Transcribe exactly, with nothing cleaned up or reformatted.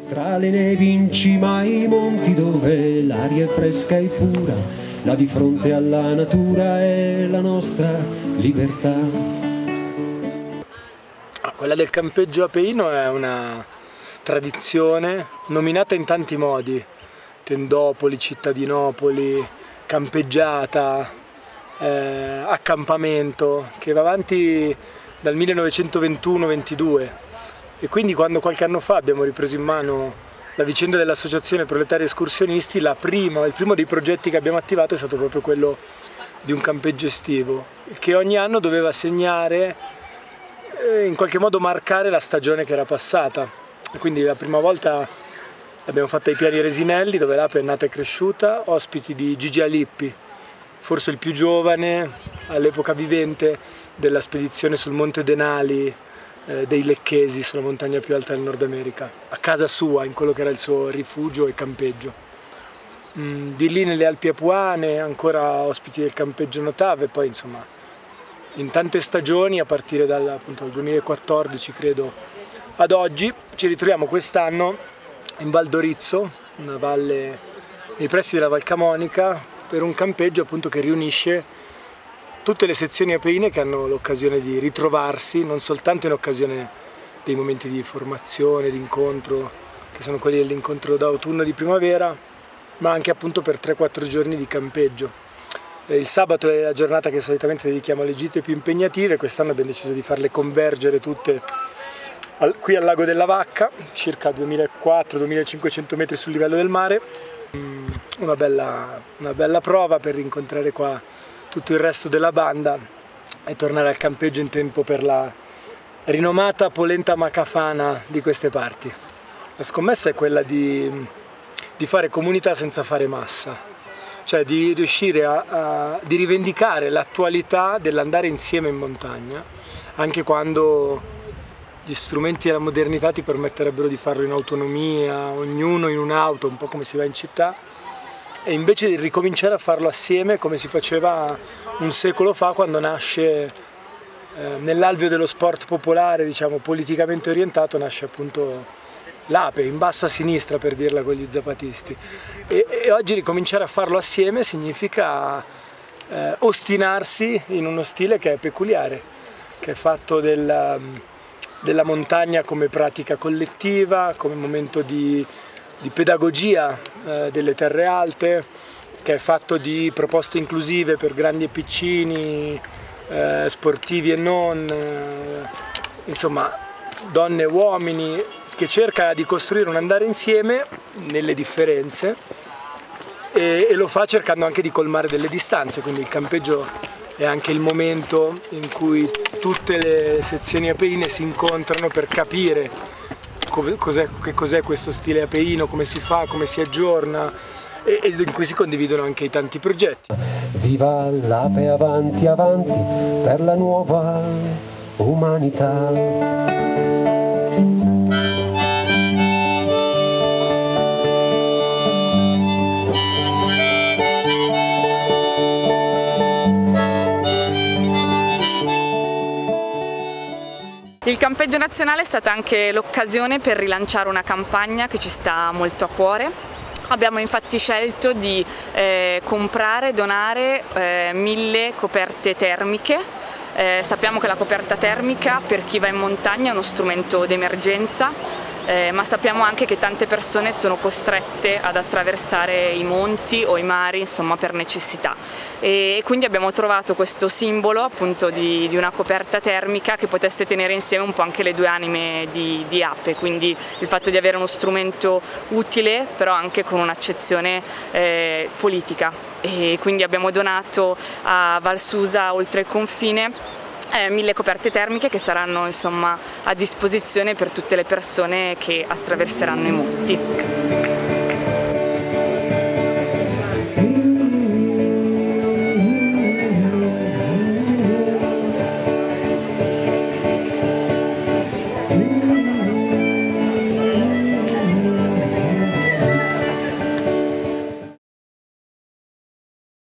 Tra le nevi in cima ai monti dove l'aria è fresca e pura, là di fronte alla natura è la nostra libertà. Quella del campeggio apeino è una tradizione nominata in tanti modi: tendopoli, cittadinopoli, campeggiata, eh, accampamento, che va avanti dal millenovecentoventuno ventidue. E quindi quando qualche anno fa abbiamo ripreso in mano la vicenda dell'Associazione Proletari Escursionisti, la prima, il primo dei progetti che abbiamo attivato è stato proprio quello di un campeggio estivo, che ogni anno doveva segnare, eh, in qualche modo marcare la stagione che era passata. Quindi la prima volta l'abbiamo fatta ai Piani Resinelli, dove l'ape è nata e cresciuta, ospiti di Gigi Alippi, forse il più giovane all'epoca vivente della spedizione sul Monte Denali dei Lecchesi, sulla montagna più alta del Nord America, a casa sua, in quello che era il suo rifugio e campeggio. Di lì nelle Alpi Apuane, ancora ospiti del campeggio Notave, poi insomma in tante stagioni, a partire dal, appunto, dal duemilaquattordici credo ad oggi, ci ritroviamo quest'anno in Val d'Orizzo, una valle nei pressi della Val Camonica, per un campeggio appunto che riunisce tutte le sezioni apeine che hanno l'occasione di ritrovarsi, non soltanto in occasione dei momenti di formazione, di incontro, che sono quelli dell'incontro d'autunno e di primavera, ma anche appunto per tre quattro giorni di campeggio. Il sabato è la giornata che solitamente dedichiamo alle gite più impegnative, quest'anno abbiamo deciso di farle convergere tutte qui al Lago della Vacca, circa duemilaquattrocento duemilacinquecento metri sul livello del mare. Una bella, una bella prova per rincontrare qua tutto il resto della banda e tornare al campeggio in tempo per la rinomata polenta macafana di queste parti. La scommessa è quella di, di fare comunità senza fare massa, cioè di riuscire a, a di rivendicare l'attualità dell'andare insieme in montagna, anche quando gli strumenti della modernità ti permetterebbero di farlo in autonomia, ognuno in un'auto, un po' come si va in città, e invece di ricominciare a farlo assieme come si faceva un secolo fa, quando nasce eh, nell'alveo dello sport popolare, diciamo politicamente orientato, nasce appunto l'ape, in basso a sinistra per dirla con gli zapatisti. E, e oggi ricominciare a farlo assieme significa eh, ostinarsi in uno stile che è peculiare, che è fatto della, della montagna come pratica collettiva, come momento di di pedagogia eh, delle terre alte, che è fatto di proposte inclusive per grandi e piccini, eh, sportivi e non, eh, insomma donne e uomini, che cerca di costruire un andare insieme nelle differenze e, e lo fa cercando anche di colmare delle distanze, quindi il campeggio è anche il momento in cui tutte le sezioni apeine si incontrano per capire Cos'è, che cos'è questo stile apeino, come si fa, come si aggiorna, e, e in cui si condividono anche i tanti progetti. Viva l'ape, avanti, avanti, per la nuova umanità. Il campeggio nazionale è stata anche l'occasione per rilanciare una campagna che ci sta molto a cuore. Abbiamo infatti scelto di eh, comprare e donare eh, mille coperte termiche. Eh, sappiamo che la coperta termica per chi va in montagna è uno strumento d'emergenza, eh, ma sappiamo anche che tante persone sono costrette ad attraversare i monti o i mari, insomma, per necessità. E quindi abbiamo trovato questo simbolo appunto di, di una coperta termica che potesse tenere insieme un po' anche le due anime di, di ape, quindi il fatto di avere uno strumento utile però anche con un'accezione eh, politica. E quindi abbiamo donato a Val Susa, oltre il confine, Eh, mille coperte termiche che saranno insomma a disposizione per tutte le persone che attraverseranno i monti.